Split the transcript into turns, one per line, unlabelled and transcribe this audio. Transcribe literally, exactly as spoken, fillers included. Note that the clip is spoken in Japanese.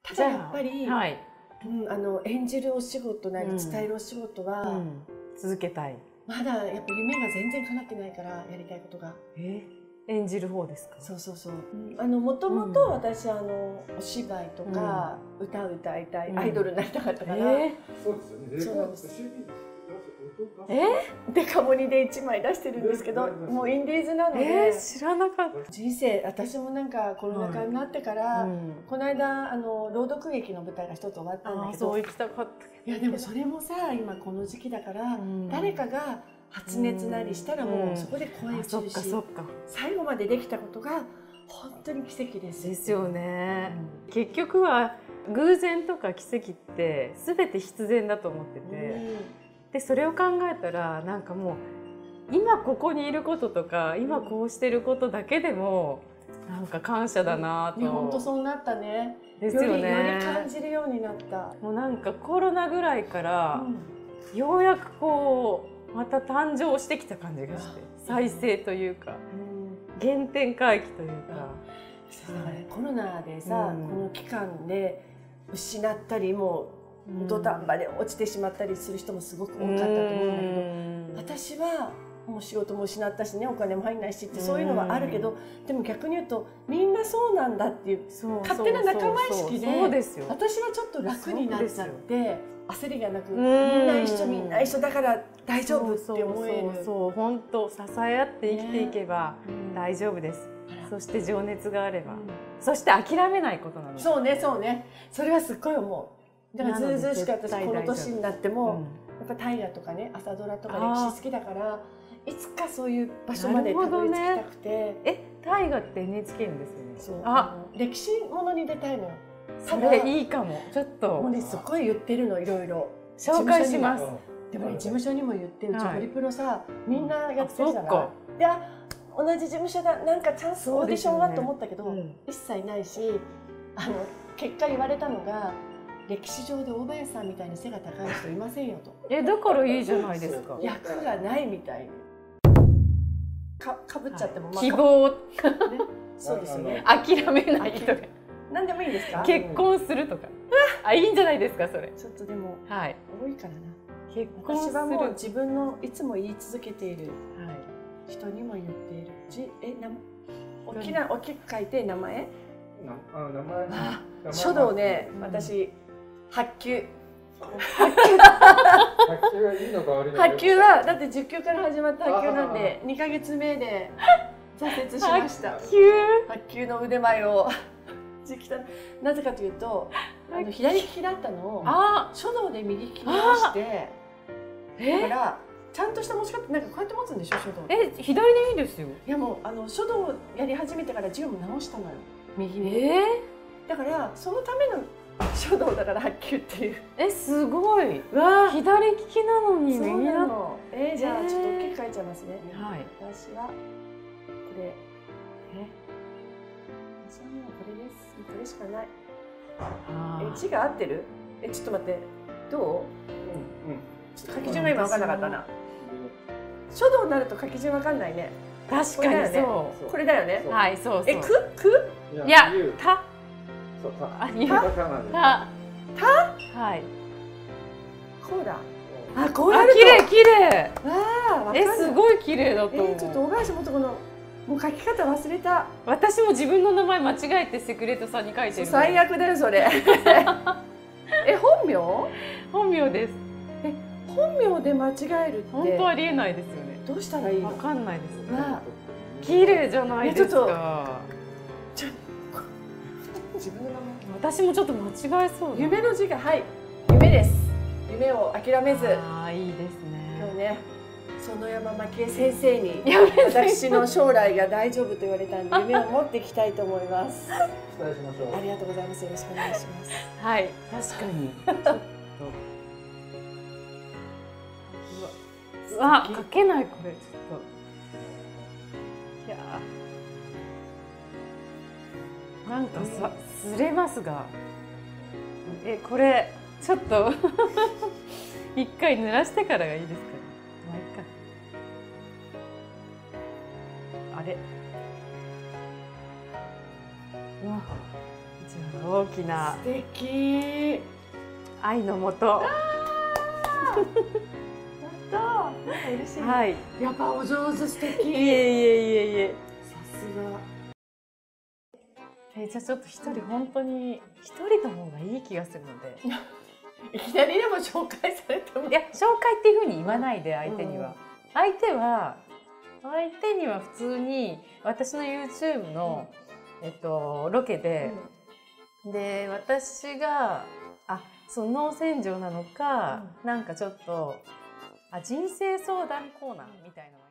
ただやっぱり、
はい、
うん、あの演じるお仕事なり伝えるお仕事は、うんうん、
続けたい。
まだやっぱ夢が全然叶ってないからやりたいことが。
えー、演じる方ですか？
そうそうそう。あのもともと私、あのお芝居とか、うん、歌を歌いたい、うん、アイドルになりたかったから。えー、
そうですよね。そうなんです。
えデカモニでいちまい出してるんですけど、もうインディーズなので、
えー、知らなかった。
人生、私もなんかコロナ禍になってから、うん、この間あの朗読劇の舞台が一つ終わったんだけど、
そう行きたかったけど、
いやでもそれもさ、今この時期だから、うん、誰かが発熱なりしたらもうそこで公演中止、最後までできたことが本当に奇跡です。
ですよね、うん、結局は偶然とか奇跡って全て必然だと思ってて、うん、でそれを考えたらなんかもう今ここにいることとか今こうしてることだけでもなんか感謝だなと、
うん、本当そうなったね。
ですよね。
より、より感じるようになった。
もうなんかコロナぐらいから、うん、ようやくこうまた誕生してきた感じがして、再生というか、うん、原点回帰というか。
だからね、コロナでさ、うん、この期間で失ったりもう土壇場で落ちてしまったりする人もすごく多かったと思うんだけど、私はもう仕事も失ったしね、お金も入んないしってそういうのはあるけど、でも逆に言うとみんなそうなんだっていう勝手な仲間意識で、私はちょっと楽になっちゃって焦りがなく、みんな一緒みんな一緒だから大丈夫って思える。
そうそう、本当支え合って生きていけば大丈夫です。そして情熱があれば、うん、そして諦めないことなの。
そうね、そうね、それはすっごい思う。だからずうずうしか私この年になっても、うん、やっぱ大河とかね、朝ドラとか歴史好きだから、いつかそういう場所までたどり着きたくて。ね、
え、大河って エヌエイチケー のですよね。
そう、あ、歴史ものに出たいのよ。
それいいかも。ちょっと
もうね、すごい言ってるの、いろいろ
紹介します。
でもね、事務所にも言って、うちホリプロさ、みんなやってるじゃない。で、同じ事務所だ、なんかチャンスオーディションはと思ったけど、ね、うん、一切ないし、あの結果言われたのが、歴史上で大林さんみたいに背が高い人いませんよと。
え、だからいいじゃないですか。
役がないみたいにかかぶっちゃっても、
まあ、希望、ね、
そうですよね。
諦めないとか、
何でもいいですか。
結婚するとか、あ、いいんじゃないですかそれ。
ちょっとでも、
はい、
多いからな。
結婚する。
私はもう自分のいつも言い続けている。はい。人にも言っている。じえな大きな大きく書いて名前。
あ名前。
あ書道ね、うん、私はち級。
はち級はいいのか悪いのか。
はち級はだってじゅっ級から始まったはち級なんでにかげつめで挫折しました。はち級。はち級の腕前をなぜかというと、あの左利きだったのを書道で右利きに直して、だから。ちゃんとした持ち方、なんかこうやって持つんでしょ、書道。
え、左でいいですよ。
いやもうあの書道をやり始めてから字を直したのよ。右に。えー、だからそのための書道だからはち級っていう。
え、すごい。わあ、左利きなのに
右なの。えー、じゃあちょっと大きく書いちゃいますね。
はい。
私はこれ。え、私はもうこれです。これしかない。え、字が合ってる？え、ちょっと待って。どう？うんうん。書き順が今分からなかったな。書道になると書き順わかんないね。
確かにそう。
これだよね。
はい、そうそう。
え、くく？
いや、た。
そう、た。
あ、ゆ。た。た。はい。
こうだ。あ、こうやると。
綺麗綺麗。
わあ、
え、すごい綺麗だと思う。
ちょっと大林もとこのもう書き方忘れた。
私も自分の名前間違えてセクレートさんに書いてる。
最悪だよそれ。え、本名？
本名です。
え、本名で間違えるって
本当ありえないですよね。
どうしたらいいの？
わかんないです。綺麗じゃないですか。
ちょっと自分の名前。
私もちょっと間違えそう。
夢の字がはい、夢です。夢を諦めず。
ああ、いいですね。
今日ね、園山蒔絵先生に私の将来が大丈夫と言われたんで夢を持っていきたいと思います。
期待しましょう。
ありがとうございます。よろしくお願いします。
はい、確かに。ちょっと。うわ、書けないこれちょっと。いやー、なんかさ、すれますが。え、これちょっと一回濡らしてからがいいですかね。まあいいか。あれ。うわ、じゃあ大きな
素敵。
愛のもと。
本当嬉しい。
はい。
やっぱお上手、素敵。
いえいえいえいえ。
さすが。
え、じゃあちょっと一人本当に一人の方がいい気がするので。
いきなりでも紹介されても。
いや、紹介っていうふうに言わないで、相手には。うん、相手は相手には普通に私の YouTube の、うん、えっとロケで、うん、で私があその脳洗浄なのか、うん、なんかちょっとあ人生相談コーナーみたいなの